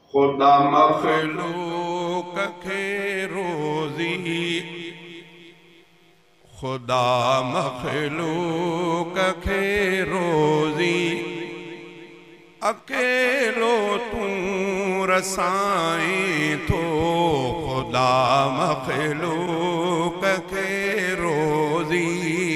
खुदा मखलूक खे रोज़ी, खुदा मखलूक खे रोज़ी, अकेलो तूं रसाई थो। खुदा मखलूक खे रोज़ी।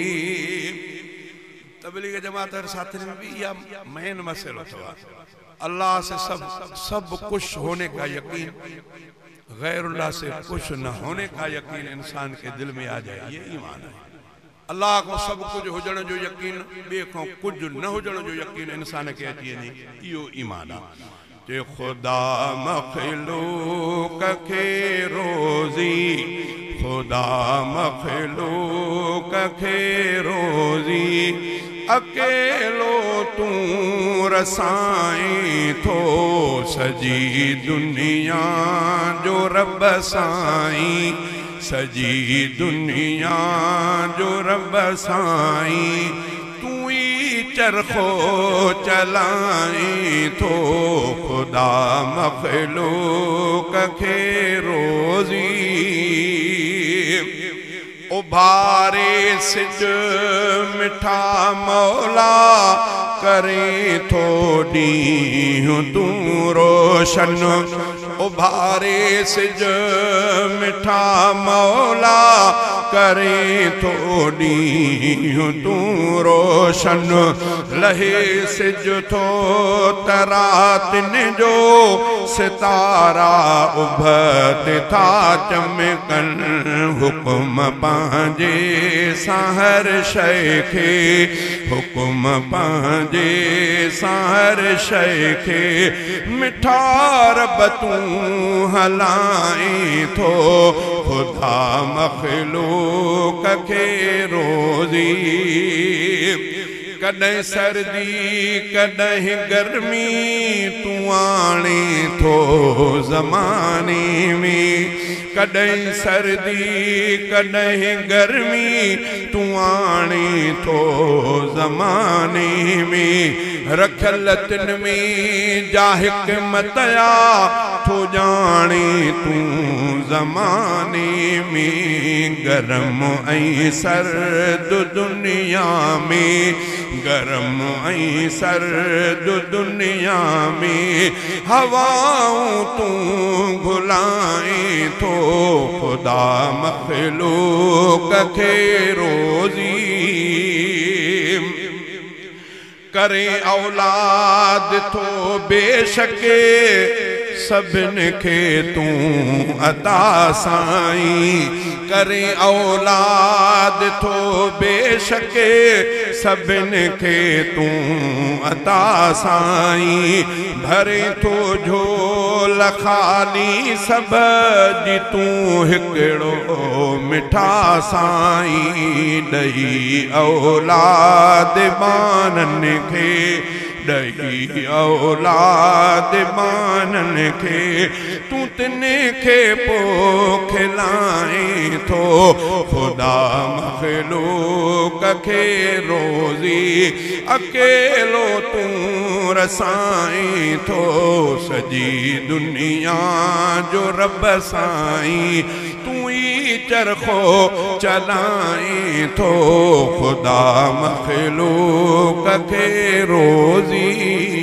तबलीग जमात साथी में भी यह मेन मसलो था। अल्लाह से सब कुछ होने का यकीन, गैरुल्लाह से कुछ न होने का यकीन इंसान के दिल में आ जाए, ये ईमान है। अल्लाह को सब कुछ हुजण जो यकीन, बे को कुछ न हुजण जो यकीन इंसान के अची वञे, इहो ईमान आहे। जे खुदा मखलूक खे रोज़ी, खुदा मखलूक खे रोज़ी, अकेलो तूं रसाई थो। सजी दुनिया जो रब साईं, सजी दुनिया जो रब साईं, तू ही चरखो चलाई थो। खुदा मखलूक खे रोज़ी, उभारे सिज मिठा मौला, करे थो ॾींहुं तूं रोशन। उभारे सिज मिठा मौला, करे थो ॾींहुं तूं रोशन। लहे सिज थो तरातिन जो, सितारा उभत था चमकन। हुकुम पंहिंजे सां हर शइ खे, हुकुम पंहिंजे सां हर शइ खे, मिठा रब तूं हलाई थो। खुदा मखलूक खे रोज़ी, कॾहिं सर्दी कॾहिं गर्मी, तूं आणे थो ज़माने में। कॾहिं सर्दी कॾहिं गर्मी, तूं आणे थो ज़माने में। रखियल तिन में जा हिकमतया, थो ॼाणे तूं ज़माने में। गरम ऐं सर्द दुनिया में, गरम ऐं सर्द दुनिया में, हवाऊं तूं घुलाए थो। खुदा मखलूक खे रोज़ी, करे औलाद थो बेशके, सभिनि खे तूं अता साईं। करे औलाद थो बेशके, सभिनि खे तूं अता साईं। भरे थो झोल ख़ाली सभ जी, तूं हिकिड़ो मिठा साईं। ॾही औलाद बाननि खे, ॾही औलाद बाननि खे, तूं तिने खे पोखिलाए थो। खुदा मखलूक खे रोज़ी, अकेलो तूं रसाई थो। सजी दुनिया जो रब साईं, तूं ही चरखो चलाई थो। खुदा मखलूक खे रोज़ी।